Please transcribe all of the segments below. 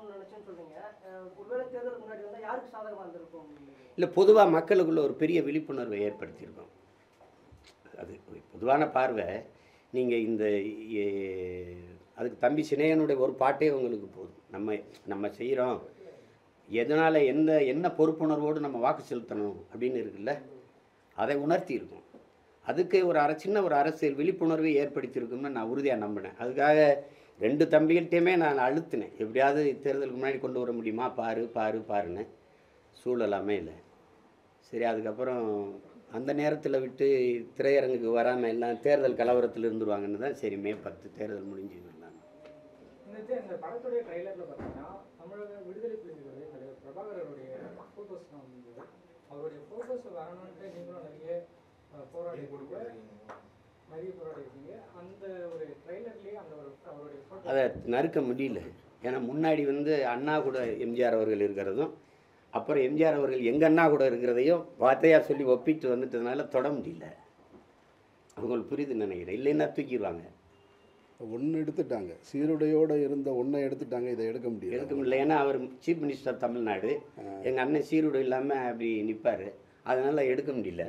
வரணும்னு நினைச்சேன்னு சொல்றீங்க. ஒருவேளை தேர்தலுக்கு முன்னாடி வந்தா யாருக்கு சாதகமா இருந்திருக்கும்? இல்லை, பொதுவாக மக்களுக்குள்ள ஒரு பெரிய விழிப்புணர்வை ஏற்படுத்தியிருக்கோம். அது பொதுவான பார்வை. நீங்கள் இந்த அதுக்கு தம்பி சினையனுடைய ஒரு பாட்டே உங்களுக்கு போதும். நம்ம செய்கிறோம், எதனால் என்ன பொறுப்புணர்வோடு நம்ம வாக்கு செலுத்தணும் அப்படின்னு இருக்குல்ல, அதை உணர்த்தி இருக்கும். அதுக்கு சின்ன ஒரு அரசியல் விழிப்புணர்வை ஏற்படுத்தியிருக்கும்னு நான் உறுதியாக நம்பினேன். அதுக்காக 2 தம்பிகள்கிட்டையுமே நான் அழுத்தினேன், எப்படியாவது தேர்தலுக்கு முன்னாடி கொண்டு வர முடியுமா, பாருன்னு. சூழல் அமையல. சரி, அதுக்கப்புறம் அந்த நேரத்தில் விட்டு திரையரங்குக்கு வராமல் எல்லாம் தேர்தல் கலவரத்தில் இருந்துருவாங்கன்னு தான் சரி மே 10 தேர்தல் முடிஞ்சு வரலாம். இந்த படத்துடைய ட்ரைலரில் பார்த்தீங்கன்னா தமிழக விடுதலை புலிகளுடைய தலைவர் பிரபாகரனுடைய ஃபோட்டோஸ்லாம் வந்து அவருடைய ஃபோட்டோஸ் வரணுன்ட்டு நீங்களும் நிறைய போராடிருக்கீங்க. அந்த ஒரு ட்ரைலர்லேயே அந்த அவருடைய ஃபோட்டோ அதை நறுக்க முடியல. ஏன்னா முன்னாடி அண்ணா கூட எம்ஜிஆர் அவர்கள் இருக்கிறதும், அப்புறம் எம்ஜிஆர் அவர்கள் எங்கள் அண்ணா கூட இருக்கிறதையும் வார்த்தையாக சொல்லி ஒப்பிட்டு வந்துட்டதுனால தொட முடியல. அவங்களுக்கு புரியுதுன்னு நினைக்கிறேன். இல்லைன்னா தூக்கிடுவாங்க. ஒன்று எடுத்துட்டாங்க, சீருடையோடு இருந்த ஒன்றை எடுத்துட்டாங்க, இதை எடுக்க முடியல. ஏன்னா அவர் சீஃப் மினிஸ்டர் தமிழ்நாடு, எங்கள் அண்ணன் சீருடை இல்லாமல் அப்படி நிற்பார், அதனால் எடுக்க முடியல.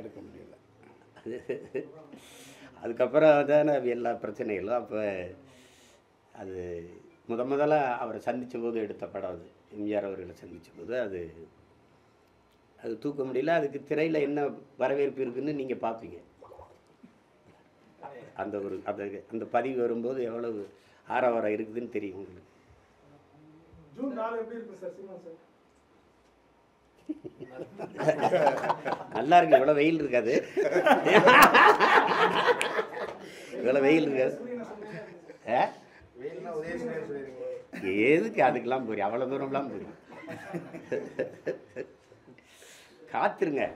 அதுக்கப்புறம் தானே எல்லா பிரச்சனைகளும். அப்போ அது முதல்ல அவரை சந்தித்த போது எடுத்த படம் அது. எம்ஜிஆர் அவர்களை சந்தித்த போது அது தூக்க முடியல. அதுக்கு திரையில் என்ன வரவேற்பு இருக்குதுன்னு நீங்கள் பார்ப்பீங்க. அந்த பதிவு வரும்போது எவ்வளவு ஆரவாரம் இருக்குதுன்னு தெரியும் உங்களுக்கு. ஜூன் 4 எப்படி இருக்கு சார் சீமா சார்? நல்லா இருக்கு. இவ்வளோ வெயில் இருக்காது, இவ்வளோ வெயில் இருக்காது. எதுக்கு அதுக்கெல்லாம் போறீங்க? அவ்வளோ தூரம்லாம் போறீங்க. காத்துருங்க,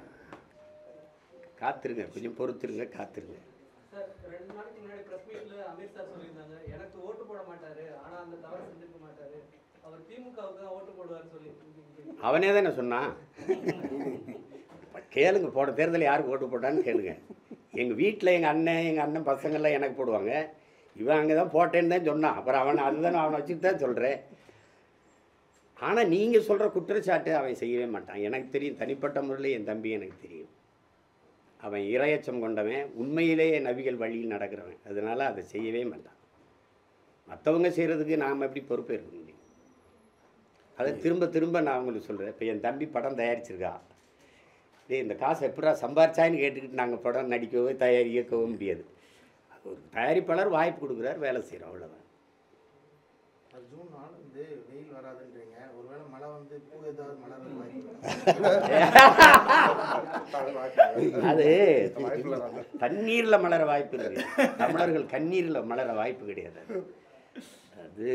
கொஞ்சம் பொறுத்துருங்க, காத்துருங்க. சார், 2 நாளைக்கு முன்னாடி பிரஸ் மீட்ல அமீர் சார் சொல்லியிருந்தாங்க, எனக்கு ஓட்டு போட மாட்டாரு, ஆனா அந்த தவறு செஞ்சிருக்க மாட்டாரு, அவர் திமுகவுக்கு தான் ஓட்டு போடுவார்னு சொல்லி. அவனே தானே சொன்னான். கேளுங்க, போன தேர்தல் யாருக்கு ஓட்டு போட்டான்னு கேளுங்க. எங்கள் வீட்டில் எங்கள் அண்ணன் பசங்கள்லாம் எனக்கு போடுவாங்க, இவன் அங்கே தான் போட்டேன்னு தான் சொன்னான். அப்புறம் அவனை வச்சுட்டு தான் சொல்கிறேன். ஆனால் நீங்கள் சொல்கிற குற்றச்சாட்டு அவன் செய்யவே மாட்டான். எனக்கு தெரியும், தனிப்பட்ட முறையில் என் தம்பி எனக்கு தெரியும். அவன் இரையச்சம் கொண்டவன், உண்மையிலேயே நபிகள் வழியில் நடக்கிறவன். அதனால் அதை செய்யவே மாட்டான். மற்றவங்க செய்கிறதுக்கு நாம் எப்படி பொறுப்பேற்க முடியும்? அதை திரும்ப நான் உங்களுக்கு சொல்கிறேன். இப்போ என் தம்பி படம் தயாரிச்சிருக்கா, இந்த காசை எப்படா சம்பாரிச்சான்னு கேட்டுக்கிட்டு நாங்கள் படம் நடிக்கவோ இயக்கவோ முடியாது. ஒரு தயாரிப்பாளர் வாய்ப்பு கொடுக்குறாரு, வேலை செய்கிறோம், அவ்வளோதான். ஜூன் 4 வெயில் வராதுன்றீங்க, ஒருவேளை மழை பூ ஏதாவது மலர் அது தண்ணீரில் மலர வாய்ப்பு இருக்கு. தமிழர்கள் கண்ணீரில் மலர வாய்ப்பு கிடையாது. அது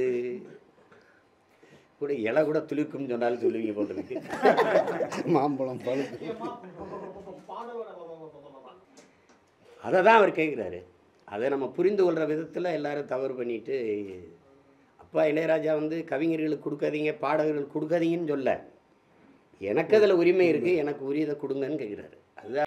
கூட இலை கூட துளிர்க்கும்னு சொன்னாலும் சொல்லுவீங்க போல இருக்கு. மாம்பழம் பழுது, அதை தான் அவர் கேட்குறாரு. அதை நம்ம புரிந்து கொள்கிற விதத்தில் எல்லாரும் தவறு பண்ணிட்டு, அப்பா இளையராஜா கவிஞர்களுக்கு கொடுக்காதீங்க, பாடகர்களுக்கு கொடுக்காதீங்கன்னு சொல்ல, எனக்கு அதில் உரிமை இருக்குது, எனக்கு உரியதை கொடுங்கன்னு கேட்குறாரு. அதுதான்